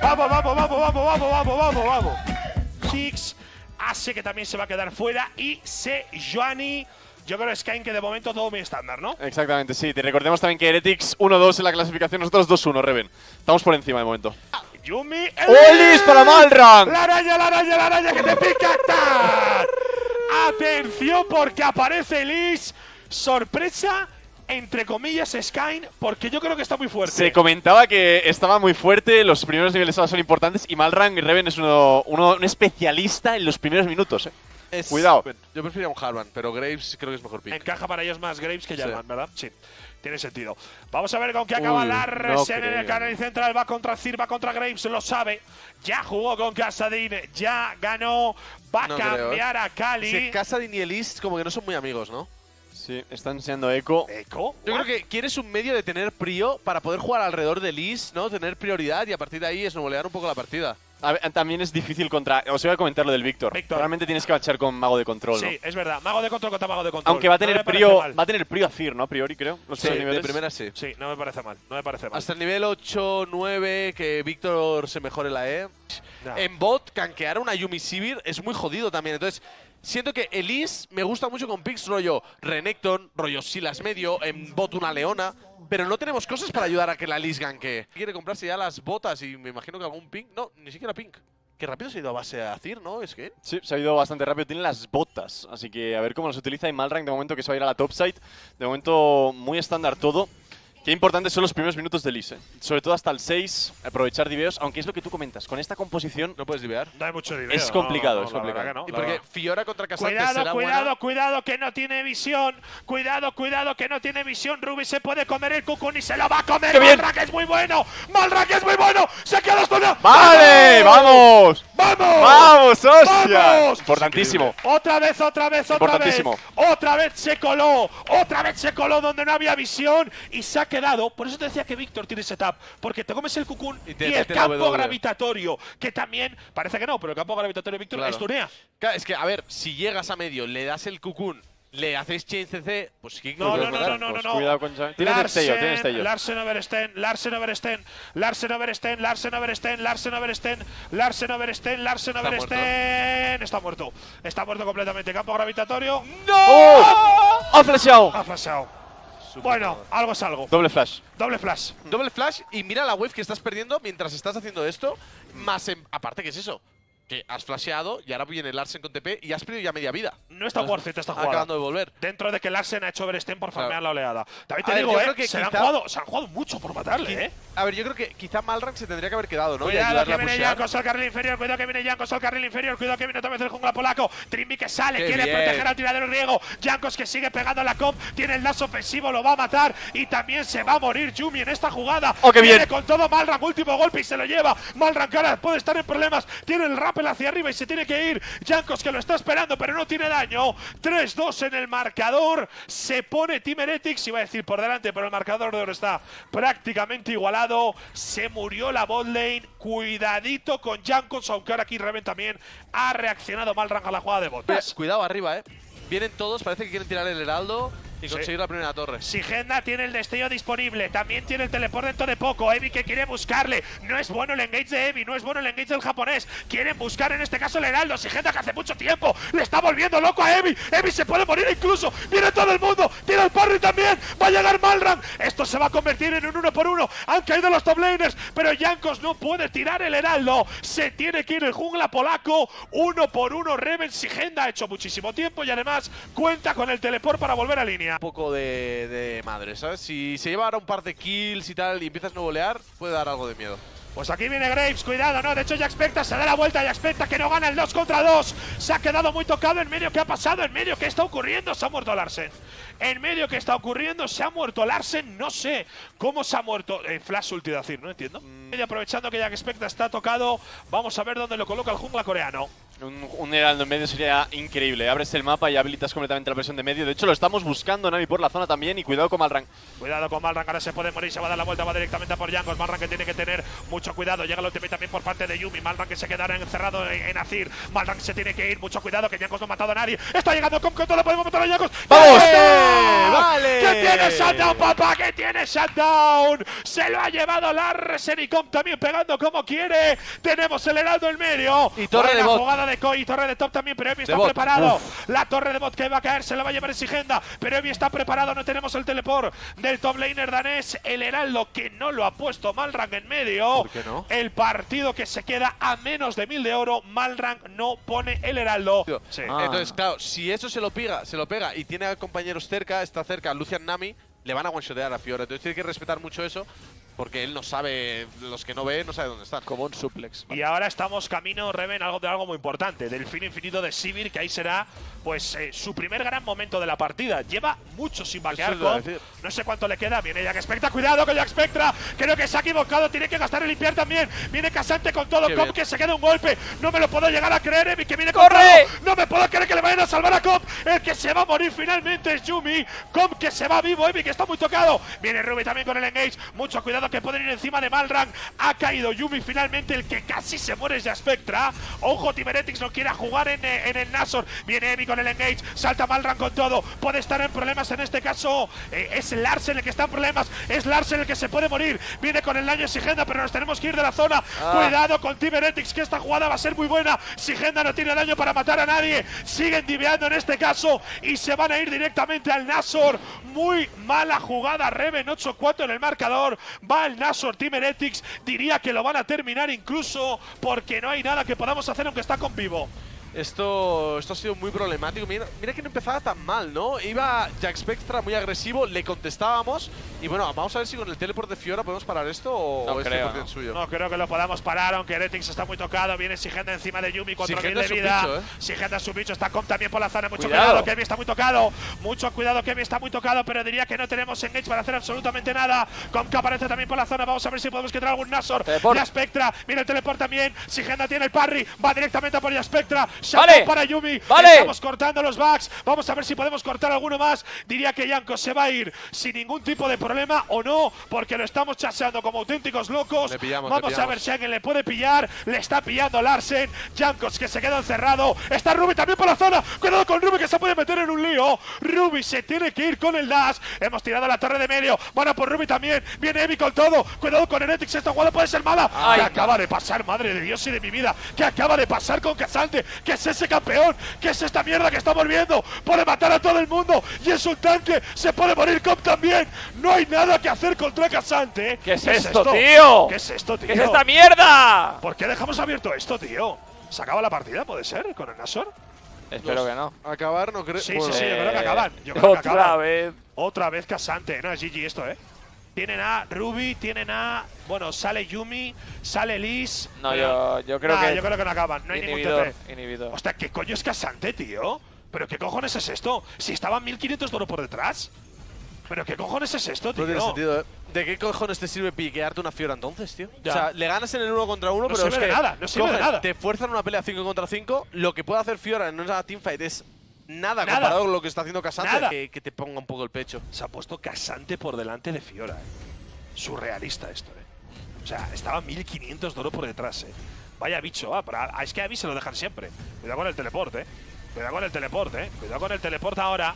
Vamos, vamos, vamos, vamos, vamos, vamos, vamos, vamos. Six. Ase que también se va a quedar fuera. Y Sejuani. Yo creo que Skyne que de momento todo muy estándar, ¿no? Exactamente, sí. Te recordemos también que Heretics 1-2 en la clasificación, nosotros 2-1, Reven. Estamos por encima de momento. Yumi. ¡Olis para Malrang! ¡La araña, la araña, la araña que te pica! ¡Tar! Atención porque aparece Liz. Sorpresa, entre comillas, Skyne, porque yo creo que está muy fuerte. Se comentaba que estaba muy fuerte, los primeros niveles ahora son importantes y Malrang Reven es un especialista en los primeros minutos. Cuidado. Yo preferiría un Harvan, pero Graves creo que es mejor pick. Encaja para ellos más Graves que Jarvan, ¿verdad? Sí. Tiene sentido. Vamos a ver con qué acaba Larsen en el canal central. Va contra Zir, va contra Graves, lo sabe. Ya jugó con Kassadin, ya ganó. Va a cambiar a Kali. Sí, Kassadin y Elise como que no son muy amigos, ¿no? Sí, están enseñando Echo. ¿Echo? Yo creo que quieres un medio de tener prio para poder jugar alrededor de Elise, ¿no? Tener prioridad y a partir de ahí esnobolear un poco la partida. A ver, también es difícil contra… Os iba a comentar lo del Víctor. Realmente tienes que marchar con Mago de Control, ¿no? Sí, es verdad. Mago de Control contra Mago de Control. Aunque va a tener prio a Zir, ¿no? A priori, creo. Los sí, niveles. de primera sí. Sí, no me parece mal. No me parece mal. Hasta el nivel 8, 9, que Víctor se mejore la E. No. En bot, canquear a una Yumi Sivir es muy jodido también. Entonces, siento que Elise me gusta mucho con picks rollo Renekton, rollo Silas medio, en bot una Leona. Pero no tenemos cosas para ayudar a que la Elise ganque. Quiere comprarse ya las botas y me imagino que algún pink. No, ni siquiera pink. Qué rápido se ha ido a base a Zir, ¿no? Es que… Sí, se ha ido bastante rápido. Tiene las botas, así que a ver cómo las utiliza. Y Malrang de momento que se va a ir a la topside. De momento muy estándar todo. Qué importantes son los primeros minutos de Elise. Sobre todo hasta el 6, aprovechar diveos. Aunque es lo que tú comentas, con esta composición… ¿No puedes divear? No hay mucho diveo. Es complicado, no, es complicado. no, y porque Fiora contra Cassandra será cuidado, buena. cuidado, que no tiene visión. Cuidado, que no tiene visión. Ruby se puede comer el Cocoon y se lo va a comer. ¡Qué bien! Malrang es muy bueno. Malrang es muy bueno. Se queda estudiado. ¡Vale! ¡Vamos! ¡Vamos! ¡Vamos, hostia! ¡Vamos! Importantísimo. Otra vez. Importantísimo. Otra vez se coló. Otra vez se coló donde no había visión. Y se ha quedado. Por eso te decía que Víctor tiene setup. Porque te comes el Cocoon y el campo gravitatorio. Que también, parece que no, pero el campo gravitatorio de Víctor es tunea. Claro, es que, a ver, si llegas a medio, le das el Cocoon, le hacéis chain CC, pues ¿qué No. Cuidado con… Tiene destello. Larsen Oversten. Está muerto. Está muerto completamente. Campo gravitatorio. ¡No! ¡Oh! ¡Ha flasheado! Ha flashado. Bueno, algo es algo. Doble flash. Doble flash. Doble flash y mira la wave que estás perdiendo mientras estás haciendo esto. Más aparte, ¿qué es eso? Que has flasheado y ahora viene Larsen con TP y has perdido ya media vida. No está worth it esta jugada. Acabando de volver. Dentro de que Larsen ha hecho Oversten por farmear la oleada. También te A ver, digo, yo creo que se han jugado mucho por matarle, A ver, yo creo que quizá Malrang se tendría que haber quedado, ¿no? Cuidado que viene Jankos al carril inferior, cuidado que viene Jankos al carril inferior, cuidado que viene otra vez el jungla polaco. Trimby que sale, quiere proteger al tiradero griego. Jankos que sigue pegando a la comp, tiene el lazo ofensivo, lo va a matar y también se va a morir Yumi en esta jugada. ¡Oh, qué bien! Viene con todo Malrang, último golpe y se lo lleva. Malrang que ahora puede estar en problemas, tiene el rappel hacia arriba y se tiene que ir. Jankos que lo está esperando pero no tiene daño. 3-2 en el marcador. Se pone Team Heretics, iba a decir por delante, pero el marcador de oro está prácticamente igualado. Se murió la bot lane. Cuidadito con Jankos, aunque ahora aquí Reven también ha reaccionado Malrang a la jugada de bot. Cuidado arriba, Vienen todos, parece que quieren tirar el heraldo y conseguir la primera torre. Sigenda tiene el destello disponible, también tiene el teleport dentro de poco. Evi que quiere buscarle, no es bueno el engage de Evi, no es bueno el engage del japonés. Quieren buscar en este caso el heraldo. Sigenda que hace mucho tiempo le está volviendo loco a Evi. Evi se puede morir incluso, viene todo el mundo, tira el parry también, va a llegar Malrang. Esto se va a convertir en un 1 por 1. Han caído los top laners, pero Jankos no puede tirar el heraldo. Se tiene que ir el jungla polaco, 1 por 1. Reven, Sigenda ha hecho muchísimo tiempo y además cuenta con el teleport para volver a línea. Un poco de madre, ¿sabes? Si se lleva ahora un par de kills y tal y empiezas a no volear, puede dar algo de miedo. Pues aquí viene Graves, cuidado, ¿no? De hecho, Jaxpecta se da la vuelta, Jaxpecta que no gana el 2 contra 2. Se ha quedado muy tocado en medio. ¿Qué ha pasado? En medio, ¿qué está ocurriendo? Se ha muerto Larsen. En medio, ¿qué está ocurriendo? Se ha muerto Larsen, no sé cómo se ha muerto. Flash ulti de decir, no entiendo. Y aprovechando que Jaxpecta está tocado, vamos a ver dónde lo coloca el jungla coreano. Un heraldo en medio sería increíble. Abres el mapa y habilitas completamente la presión de medio. De hecho, lo estamos buscando, Navi, por la zona también. Y cuidado con Malrang. Cuidado con Malrang, ahora se puede morir. Se va a dar la vuelta, va directamente a por Jankos. Malrang que tiene que tener mucho cuidado. Llega el ultimate también por parte de Yumi. Malrang que se quedará encerrado en Azir. Malrang se tiene que ir. Mucho cuidado, que Jankos no ha matado a nadie. Está llegando con todo, lo podemos matar a Jankos. ¡Vamos! ¡Vale! ¡Que tiene shutdown, papá! ¡Que tiene shutdown! Se lo ha llevado Larsen y Com también pegando como quiere. Tenemos el heraldo en medio. Y torre Buena de bot. jugada de Koi, torre de top también, pero Evi está bot. preparado. La torre de bot que va a caer se la va a llevar Exigenda, pero Evi está preparado. No tenemos el teleport del top laner danés. El heraldo que no lo ha puesto Malrang en medio. ¿Por qué no? El partido que se queda a menos de 1000 de oro. Malrang no pone el heraldo. Sí. Entonces, claro, si eso se lo pega y tiene a compañeros cerca, está cerca Lucian Nami, le van a one-shotear a Fiora. Entonces tiene que respetar mucho eso, porque él no sabe, los que no ve, no sabe dónde están. Como un suplex. Y ahora estamos camino, Reven, de algo muy importante, del fin infinito de Sivir, que ahí será pues su primer gran momento de la partida. Lleva mucho sin vaquear Eso iba a con, decir. no sé cuánto le queda. Viene Jack Spectra, cuidado con Jack Spectra, creo que se ha equivocado, tiene que gastar el limpiar también. Viene Casante con todo, Qué Cop bien. que se queda un golpe, no me lo puedo llegar a creer, Evi que viene con ¡Corre! todo. No me puedo creer que le vayan a salvar a Cop, el que se va a morir finalmente es Yumi. Cop que se va vivo, Evi que está muy tocado. Viene Ruby también con el engage, mucho cuidado que pueden ir encima de Malrang. Ha caído Yumi finalmente, el que casi se muere es Jack Spectra. Ojo, Timeretics no quiere jugar en el Nashor. Viene Evi con el engage, salta Malrang con todo, puede estar en problemas en este caso. Es Larsen el que está en problemas, es Larsen el que se puede morir. Viene con el daño Exigenda, pero nos tenemos que ir de la zona. Cuidado con Timeretics, que esta jugada va a ser muy buena. Exigenda no tiene daño para matar a nadie, siguen diveando en este caso y se van a ir directamente al Nashor. Muy mala jugada, Reven, 8-4 en el marcador. Va el Nashor, Timeretics diría que lo van a terminar incluso, porque no hay nada que podamos hacer aunque está con vivo. Esto ha sido muy problemático. Mira que no empezaba tan mal, ¿no? Iba Jack Spectra muy agresivo, le contestábamos. Y bueno, vamos a ver si con el teleport de Fiora podemos parar esto o No es creo, 100% ¿no? suyo. No creo que lo podamos parar, aunque Heretics está muy tocado. Viene Sigenda encima de Yumi, 4000 Sigenda de es un vida. bicho, Sigenda es su bicho, está Com también por la zona. Mucho Cuidado. cuidado, Kevin está muy tocado. Mucho cuidado, Kevin está muy tocado, pero diría que no tenemos engage para hacer absolutamente nada. Com que aparece también por la zona. Vamos a ver si podemos quitar algún Nashor. Teleport. Ya Spectra, mira el teleport también. Sigenda tiene el parry, va directamente a por ya Spectra. Vale. Para Yumi. Vale. Estamos cortando los backs. Vamos a ver si podemos cortar alguno más. Diría que Yanko se va a ir sin ningún tipo de problema o no, porque lo estamos chaseando como auténticos locos. Le pillamos, Vamos le a pillamos. ver si alguien le puede pillar. Le está pillando Larsen. Jankos que se queda encerrado. Está Ruby también por la zona. Cuidado con Ruby que se puede meter en un lío. Ruby se tiene que ir con el dash. Hemos tirado la torre de medio. Van a por Ruby también. Viene Evi con todo. Cuidado con Heretics. Esta jugada puede ser mala. Ay. ¿Qué acaba de pasar, madre de Dios y de mi vida? ¿Qué acaba de pasar con Casante? ¿Qué es ese campeón? ¿Qué es esta mierda que está volviendo? Puede matar a todo el mundo. Y es un tanque. Se puede morir Cop también. No hay nada que hacer contra Casante. ¿Qué es esto, tío? ¿Qué es esto, tío? ¿Qué es esta mierda? ¿Por qué dejamos abierto esto, tío? ¿Se acaba la partida, puede ser, con el Nashor? Espero que no. Acabar no creo. Sí, bueno, sí, sí, yo creo que acaban. Yo creo que Otra acaban. vez. Otra vez Casante. No, es GG esto, ¿eh? Tienen a Ruby, tienen a… Bueno, sale Yumi, sale Liz… No, pero- yo creo Nah, que… yo creo que no acaban. No hay ningún Inhibidor, TP. inhibidor. Hostia, ¿qué coño es Casante, tío? ¿Pero qué cojones es esto? Si estaban 1500 de oro por detrás. ¿Pero qué cojones es esto, tío? No tiene sentido, ¿eh? ¿De qué cojones te sirve piquearte una Fiora entonces, tío? Ya. O sea, le ganas en el 1 contra 1, No pero sirve es de que nada, no sirve de coges, nada. te fuerzan una pelea 5 contra 5. Lo que puede hacer Fiora en una teamfight es nada, Nada. comparado con lo que está haciendo Casante. Nada. Que te ponga un poco el pecho. Se ha puesto Casante por delante de Fiora, Surrealista esto, O sea, estaba 1500 de oro por detrás, Vaya bicho, es que a Abby se lo dejan siempre. Cuidado con el teleporte, Cuidado con el teleporte, Cuidado con el teleporte ahora.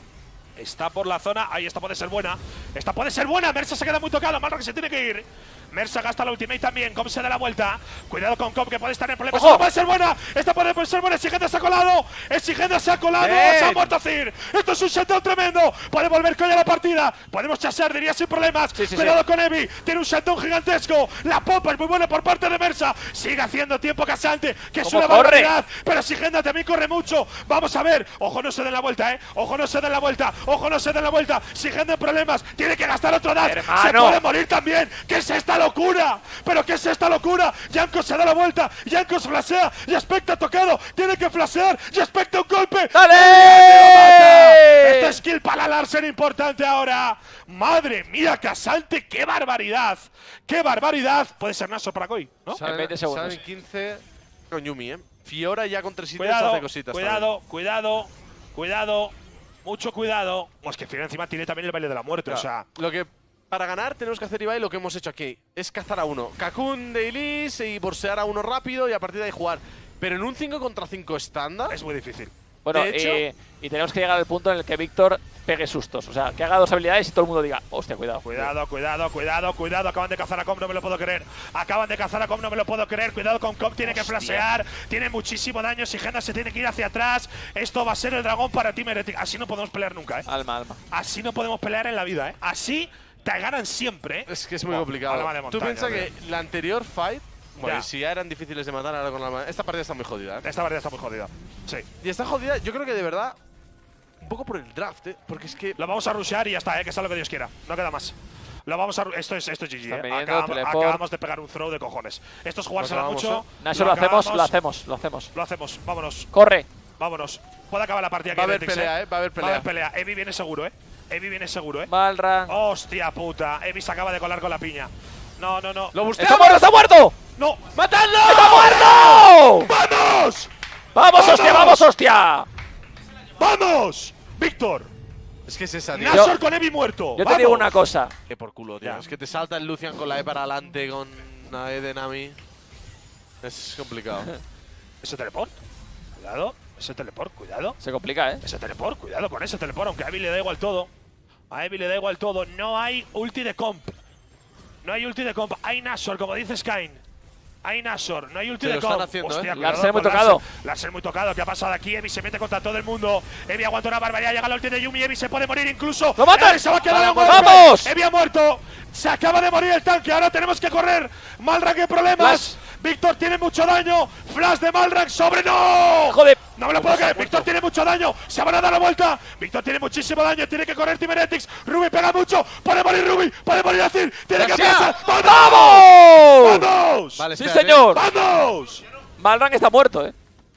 Está por la zona. Ahí, esta puede ser buena. Esta puede ser buena. Mersa se queda muy tocado. Malrang se tiene que ir. Mersa gasta la ultimate también. Com se da la vuelta. Cuidado con Com, que puede estar en problemas. ¡Ojo! Esta puede ser buena. Esta puede ser buena. Exigenda se ha colado. Exigenda se ha colado. ¡Bien! Se ha muerto Zir. Esto es un shutdown tremendo. Puede volver Koi a la partida. Podemos chasear, diría, sin problemas. Sí, sí, Cuidado sí. con Evi. Tiene un shutdown gigantesco. La pompa es muy buena por parte de Mersa. Sigue haciendo tiempo Casante, que es ¿Cómo una corre? barbaridad. Pero Exigenda también corre mucho. Vamos a ver. Ojo, no se den la vuelta, Ojo, no se den la vuelta. Ojo, no se den la vuelta. Exigenda en problemas. Tiene que gastar otro dash. Se Hermano. puede morir también. ¿Qué es esta locura? ¿Pero qué es esta locura? Jankos se da la vuelta. Jankos flashea. Y Spectra tocado. Tiene que flashear. Y Spectra un golpe. ¡Dale! Esto es kill para Larsen importante ahora. Madre mía, Casante. ¡Qué barbaridad! ¡Qué barbaridad! Puede ser Naso para Koi, ¿no? En 20 segundos. Salen 15 con Yumi, Fiora ya con 3 ítems Cuidado, hace cositas. cuidado. Mucho cuidado. Es que Fiora encima tiene también el baile de la muerte, Claro. o sea… Lo que para ganar tenemos que hacer, Ibai, lo que hemos hecho aquí. Es cazar a uno. Kakun de Elise y borsear a uno rápido y a partir de ahí jugar. Pero en un 5 contra 5 estándar… Es muy difícil. Bueno, De hecho- y tenemos que llegar al punto en el que Víctor pegue sustos. O sea, que haga 2 habilidades y todo el mundo diga, hostia, cuidado. Cuidado, cuidado, cuidado, cuidado. Acaban de cazar a Com, no me lo puedo creer. Acaban de cazar a Com, no me lo puedo creer. Cuidado con Com, tiene que flashear. Tiene muchísimo daño. Sigenda se tiene que ir hacia atrás. Esto va a ser el dragón para Team Heretic. Así no podemos pelear nunca, Alma. Así no podemos pelear en la vida, Así te ganan siempre, Es que es muy Alma complicado. de montaña, Tú piensas tío. que la anterior fight, bueno, Ya. si ya eran difíciles de matar, ahora con la esta partida está muy jodida, Esta partida está muy jodida. Sí. Y está jodida, yo creo que de verdad, un poco por el draft, porque es que… Lo vamos a rushear y ya está, que sea lo que Dios quiera. No queda más. Lo vamos a esto es GG, Están viniendo, teleport. Acabamos de pegar un throw de cojones. Esto es jugársela Pues mucho. Nacho, lo hacemos. Lo hacemos, vámonos. Corre. Vámonos. Puede acabar la partida aquí. Va a haber Heretics, pelea, va a haber Va a haber pelea. pelea. Evi viene seguro, Evi viene seguro, Malrang. Hostia puta. Evi se acaba de colar con la piña. No, no, no. ¡Lo ¡Está busteamos! muerto, está muerto! ¡No! ¡Matadlo! ¡Está muerto! ¡Vamos! ¡Vamos, hostia, vamos, hostia! ¡Vamos! ¡Víctor! Es que es esa, tío. Nashor con Evi muerto. Yo te digo una cosa. Que por culo, tío. Ya. Es que te salta el Lucian con la E para adelante, con la E de Nami. Es complicado. Ese teleport. Cuidado. Ese teleport, cuidado. Se complica, Ese teleport, cuidado con ese teleport, aunque a Evi le da igual todo. A Evi le da igual todo. No hay ulti de comp. No hay ulti de comp. Hay Nashor, como dice Skyne. Hay Nashor, no hay ulti Se de lo comp. están haciendo, Hostia, cuidado Larsen muy con tocado. Larsen muy tocado. ¿Qué ha pasado aquí? Evi se mete contra todo el mundo. Evi aguanta una barbaridad. Llega el ulti de Yumi. Evi se puede morir incluso. ¡Lo matan! Evi se va a quedar Vale, en golpe. ¡vamos! Evi ha muerto. Se acaba de morir el tanque. Ahora tenemos que correr. Malrang en problemas. Víctor tiene mucho daño. Flash de Malrang sobre no. ¡Joder! No me lo puedo creer. Víctor tiene mucho daño. Se van a dar la vuelta. Víctor tiene muchísimo daño. Tiene que correr Team Heretics. Ruby pega mucho. Puede morir Ruby. Puede morir Azir. Tiene que ¡Gracias! pasar. ¡Vamos! ¡Vamos! Vale, ¡Sí, espérate. señor! ¡Vamos! Malrang está muerto,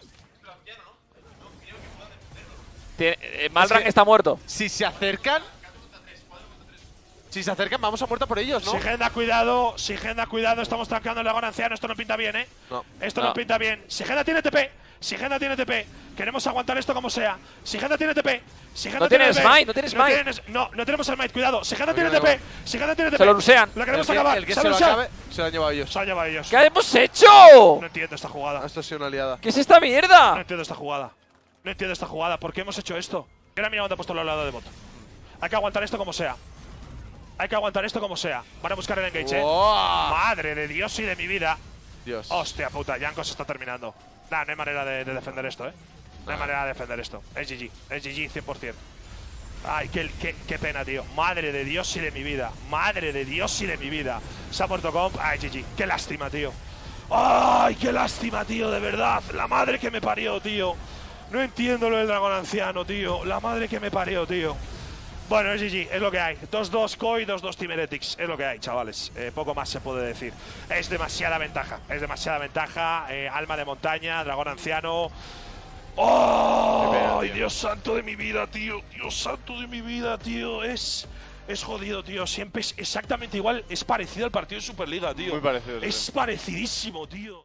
Malrang Es que- está muerto. Si se acercan… Si se acercan, vamos a muerta por ellos, ¿no? Sigenda, cuidado. Sigenda, cuidado. Estamos trancando el dragón anciano. Esto no pinta bien, No. Esto no No. pinta bien. Sigenda tiene TP. Sigenda tiene TP. Queremos aguantar esto como sea. Sigenda tiene TP. Sigenda No tiene TP. smite, no tiene smite. No tenemos el smite. Cuidado. Sigenda Porque tiene no TP. Sigenda tiene TP. Se lo rusean. Lo queremos El que- acabar. El que Se se lo lo rusean. acabe, se lo han llevado ellos. Se han llevado ellos. ¿Qué hemos hecho? No entiendo esta jugada. Esto ha sido una aliada. ¿Qué es esta No mierda? entiendo esta jugada. No entiendo esta jugada. ¿Por qué hemos hecho esto? Ahora mira dónde he puesto el lado de bot. Hay que aguantar esto como sea. Hay que aguantar esto como sea. Van a buscar el engage, ¡Wow! Madre de Dios y de mi vida. Dios. Hostia puta, Janko se está terminando. Nah, no hay manera de defender esto, No hay manera de defender esto. Es GG 100%. Ay, qué pena, tío. Madre de Dios y de mi vida. Madre de Dios y de mi vida. Se ha muerto Comp. Ay, GG. Qué lástima, tío. Ay, qué lástima, tío, de verdad. La madre que me parió, tío. No entiendo lo del dragón anciano, tío. La madre que me parió, tío. Bueno, es GG, es lo que hay. 2-2 Koi, 2-2 Team Heretics. Es lo que hay, chavales. Poco más se puede decir. Es demasiada ventaja. Es demasiada ventaja. Alma de montaña, dragón anciano. ¡Oh! Qué pena, ¡Ay, tío. Dios santo de mi vida, tío! Dios santo de mi vida, tío. Es jodido, tío. Siempre es exactamente igual. Es parecido al partido de Superliga, tío. Muy parecido, sí. Es parecidísimo, tío.